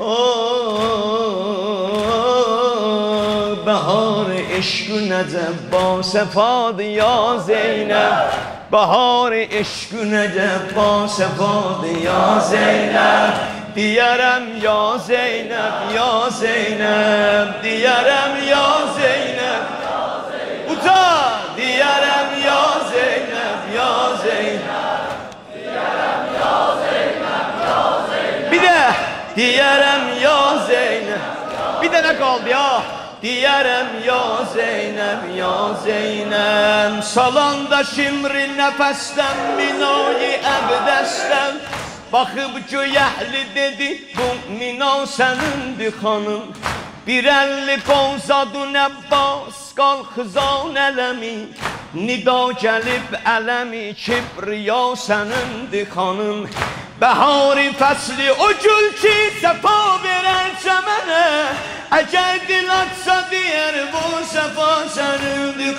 Bahar eşq-ü nəcəb ba səfadır ya Zeynəb. Bahar eşq-ü nəcəb ba səfadır ya Zeynəb. Diyərəm ya Zeynəb, ya Zeynəb. Diyərəm ya Zeynəb. Uta diyərəm ya Zeynəb, ya Zeynəb. Diyərəm ya Zeynəb, ya Zeynəb. Bir də diyərəm ya Zeynəb. Bir də nə qaldı ya? Diyərəm ya Zeynəb, ya Zeynəb. Salanda şimri nəfəsdən, minayı əbdəstən. Baxıb göyəhli dedi, bu mina sənindir xanım. Bir əlli qovzadun Əbbas, qalxızan ələmi. Nida gəlib ələmi, kibriya sənindir xanım. Bəhari fəsli o gül ki səfa verər çəmənə. Əgər dil atsa deyər bu səfa sənindir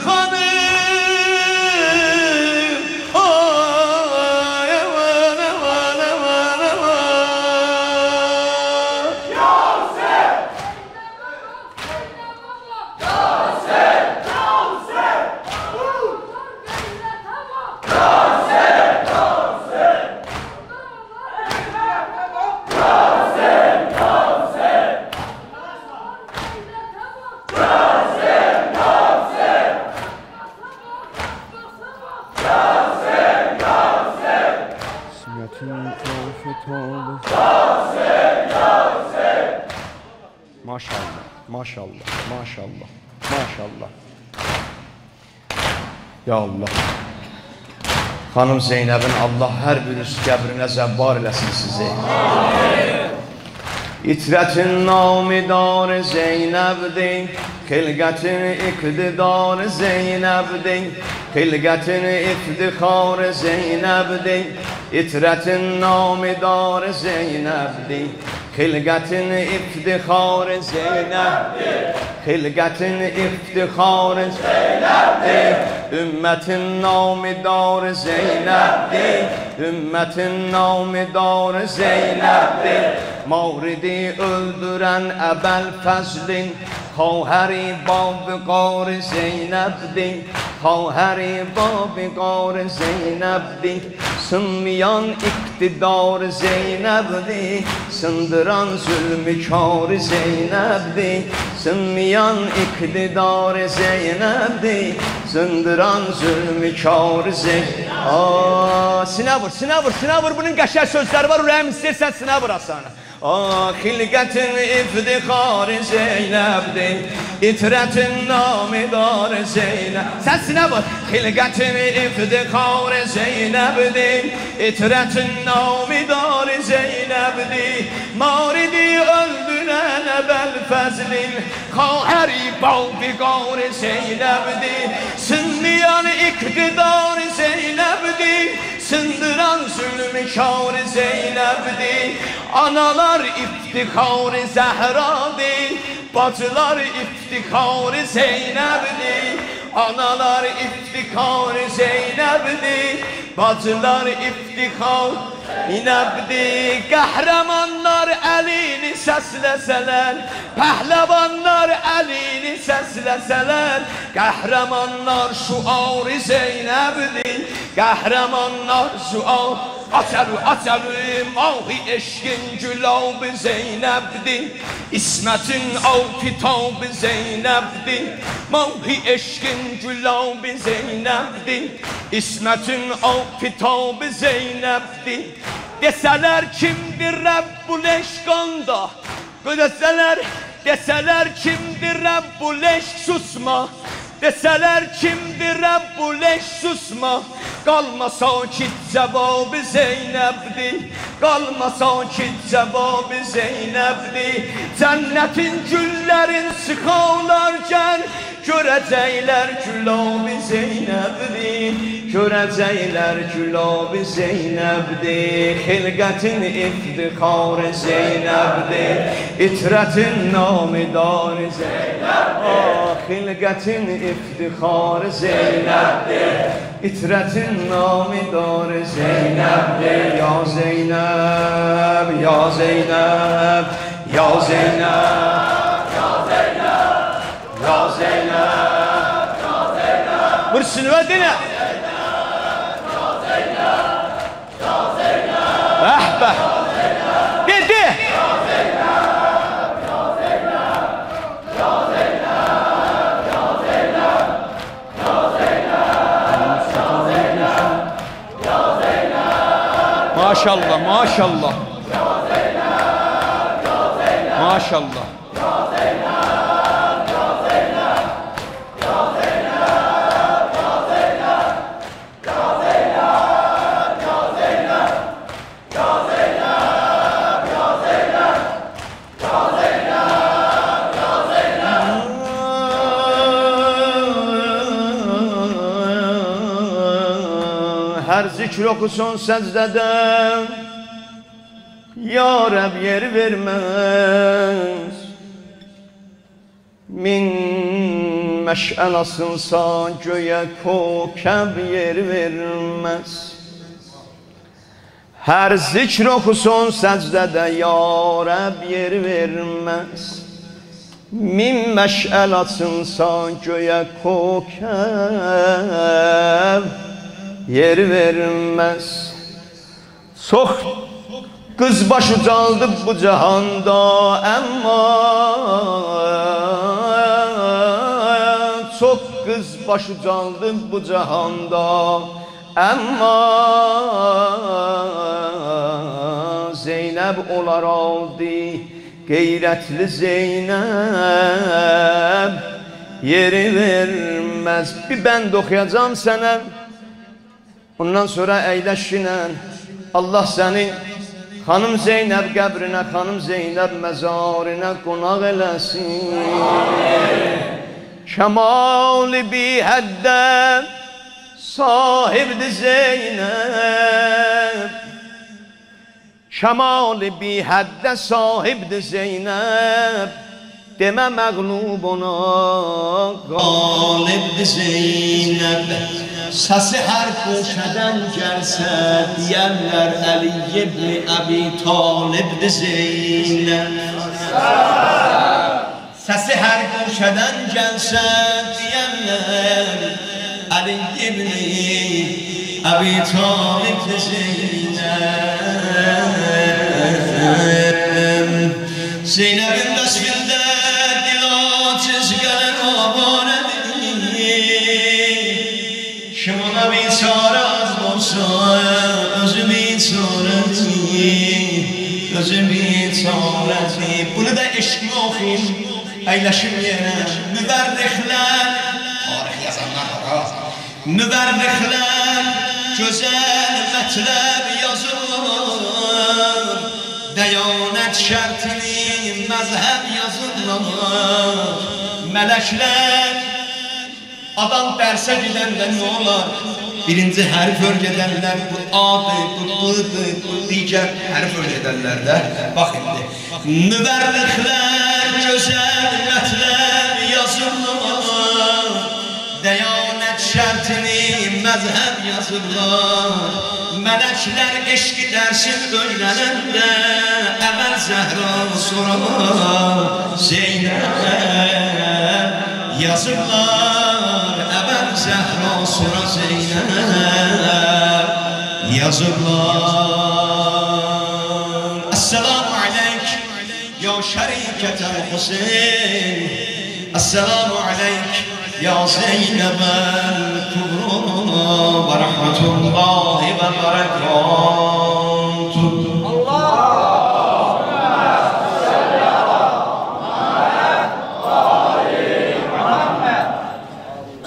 xanım. Ay aman aman aman aman. Yasin! Yasin! Yasin! Maşallah, maşallah, maşallah, maşallah. Ya Allah. Xanım Zeynəbin Allah hər bir qəbrinə zəvvar eləsin sizi. İtrətin namidar Zeynəbdir, xilqətin iqtidar Zeynəbdir, xilqətin iftixar Zeynəbdir. İtrətin namidar Zeynəbdir, xilqətin iftixar Zeynəbdir, xilqətin iftixar Zeynəbdir. Ümmətin namidar Zeynəbdir, ümmətin namidar Zeynəbdir. Mavridi öldürən Əbəl Fəzlin, xavhəri babqar Zeynəbdir, xavhəri babqar Zeynəbdir. Sınmayan iqtidar Zeynəbdir, sındıran zülmkar Zeynəbdir. Sınmayan iqtidar Zeynəbdir, sındıran zülmkar Zeynəbdir. Sinə vur, sinə vur, sinə vur. Bunun qəşəng sözləri var, ürəyim istəyirsən sinə vur asana. Xilqətin iftixar Zeynəbdir, itrətin namidar Zeynəb. Sən sinə vur. Xilqətin iftixar Zeynəbdir, itrətin namidar Zeynəbdir. Maridi öldürən Əbəl Fəzlin, xavhəri babqar Zeynəbdir. Sınmayan iqtidar Zeynəbdir, sındıran zülmkar Zeynəbdir. Analar iftixar Zəhradır, bacılar iftixar Zeynəbdir. Analar iftixar Zeynəbdir, bacılar iftixar Zeynəbdir. Qəhrəmanlar əlini səsləsələr, pəhləvanlar əlini səsləsələr, qəhrəmanlar şuarı Zeynəbdir, qəhrəmanlar şuarı. Açəlu, açəlu, mahi eşkin gülabı Zeynəbdir, İsmətin alfitabı Zeynəbdir. Mahi eşkin gülabı Zeynəbdir, İsmətin alfitabı Zeynəbdir. Desələr kimdir Rəbbul eşqanda, desələr, desələr kimdir Rəbbul eşq susma. Deseler kimdir Rabbul eş susma. Kalma sakit cevabı Zeynep'di. Kalma sakit cevabı Zeynep'di. Cennetin güllerin sıxarlarken görecekler gülabı Zeynep'di. Görecekler gülabı Zeynep'di. Xilqətin iftixarı Zeynep'di. İtretin namidarı Zeynep'di. Xilqətin iftixarı Zeynep'di. İtretin namidarı Zeynep'di. Ya Zeynep, ya Zeynep, ya Zeynep, ya Zeynep, ya Zeynep, ya Zeynep. Vursun ve dine. Ya Zeynep, ya Zeynep. Eh be. Dedi. Ya Zeynep, ya Zeynep, ya Zeynep, ya Zeynep, ya Zeynep, ya Zeynep, ya Zeynep. Maşallah, maşallah. Ya Zeynep, ya Zeynep. Maşallah. Ya Zeynep, ya Zeynep, ya Zeynep, ya Zeynep, ya Zeynep, ya Zeynep, ya Zeynep, ya Zeynep, ya Zeynep, ya Zeynep. Her zikr okusun secdeden, Ya Rab yer vermez. Min meş'el asılsa göğe kokab yer vermez. Her zikr okusun secdede Ya Rab yer vermez. Min meş'el asılsa göğe kokab yer vermez. Çok kız başı çaldı bu cihanda ama çok kız başı çaldı bu cihanda ama Zeynep olar aldı gayretli Zeynep yeri vermez. Bir ben okuyacağım sana, ondan sonra eyleşinen Allah seni Hanım Zeynep qəbrinə, Hanım Zeynep məzarına qonaq eləsin. Kəmal-i bi həddə sahibdir Zeynep. Kəmal-i bi həddə sahibdir Zeynep. Demə məğlub ona qalibdir Zeynep. Səsi hər köşədən gəlsə deyərlər Əli ibn Əbi Talibdir Zeynep. Səsi hər köşədən gəlsə deyərlər Əli ibn Əbi Talibdir Zeynep. Zeynep'in vəsfində dilaciz gələn amanədir. Kim ona biçarə az olsa özü biçarədir, özü biçarədir. Bunu da eşqimi oxuyun, əyləşim yenə. Müvərrixlər, tarix yazanlar var, müvərrixlər gözəl mətləb yazır. Deyanət şərtini məzhəb yazırlar. Mələklər adam dərsə gidəndə nə olar? Birinci hərf örg edərlər, bu adı, bu bıdı, bu digər hərf örg edərlər də. Bax indi. Müvərrixlər gözəl mətləb yazırlar. Deyanət şərtini məzhəb yazırlar. Mələklər eşqi dərsin öyrənəndə əvvəl Zəhra sonra Zeynəb yazırlar. Əvvəl Zəhra sonra Zeynəb yazırlar. Esselamu aleyk ya şərikətəl Hüseyn. Esselamu aleyk ya Zeynəbəl Kubra ve rahmetullahi ve berekatuhu. Allahümme salli ala Muhammed.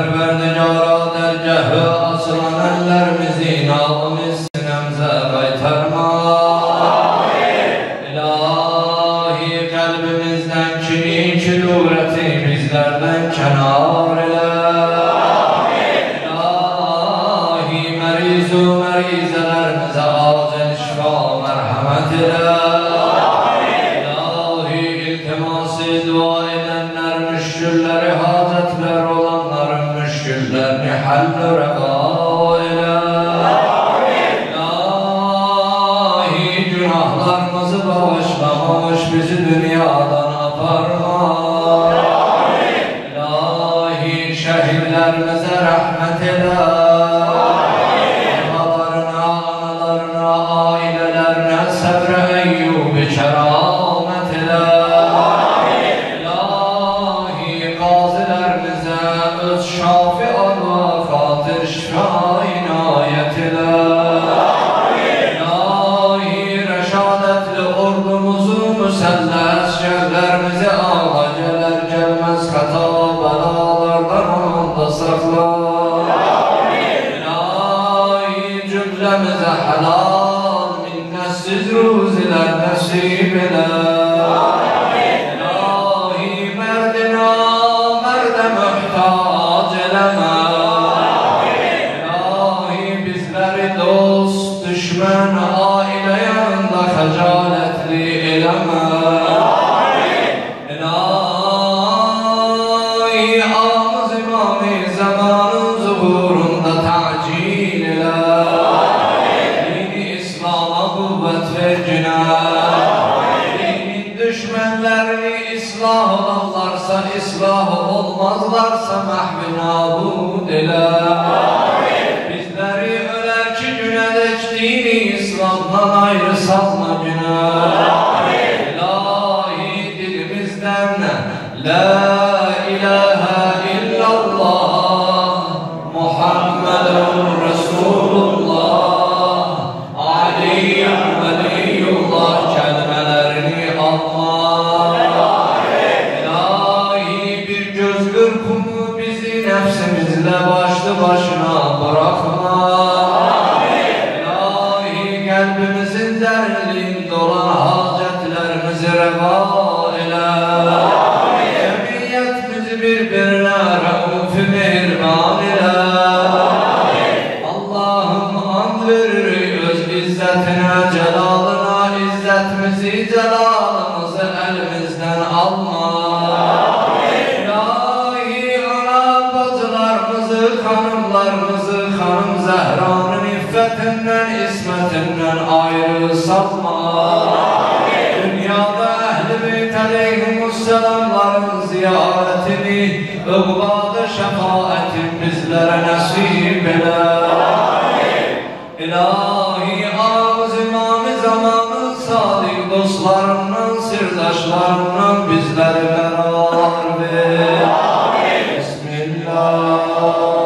Perverdigara dergahı açılan ellerimizi nağımız sinemize kaytarma. İlahi kalbimizden kini kudureti bizlerden kenar ile. İlahi merizu merizelerimize acil şifa merhamet ile. İlahi iltiması dua edenler müşkülleri hacetler olanların müşküllerini hall-ü reva ile. İlahi günahlarımızı bağışlamış bizi dünyadan aparma. İlahi şehirlerimize rahmet ile. Babalarına, analarına, ailelerine sabr-ı eyyub-i keramet ile. İlahi gazilerimize öz şafiat ve fatır şifa inayet ile. İlahi reşadetli ordumuzu müsellas şehirlerimizi ağla gelir gelmez hata belalardan anda sakla. İlahi cümlemize helal minnetsiz ruziler nasip ile. İlahi merdina merde muhtaç eleme. İlahi bizleri dost düşman aile yanında hecaletli eleme. İlahi ağız imam-ı zamanın zuhurunda tacil ile. Dini İslam'a kuvvet ver Cenab. Dinin düşmanlarını ıslah olanlarsa ıslah olmazlarsa mahv-i nabud ile. Bizleri ölerki güne dek dini İslam'dan ayrı salma Cenab. İlahi dilimizden La ilahe illallah Muhammedun Resulullah Aliyyun Veliyullah kelimelerini alma. İlahi bir göz kırpımı bizi nefsimizle başlı başına bırakma. İlahi kalbimizin derinliğinde olan hacetlerimizi reva ile. Cemiyetimizi birbirine rauf-ü mehriban ile. Allah'ım and verir öz izzetine, celalına, izzetimizi, celalımızı elimizden alma. İlahi ana bacılarımızı, hanımlarımızı, hanım Zehra'nın iffetinden, ismetinden ayrı salma. Dünyada ehl-i beyt aleyhimusselamların ziyaretini, ıgbad-ı şefaatin bizlere nasip eyle. İlahi ağız imam-ı zamanın sadık dostlarından, sirdaşlarından bizlere karar ver. Bismillah.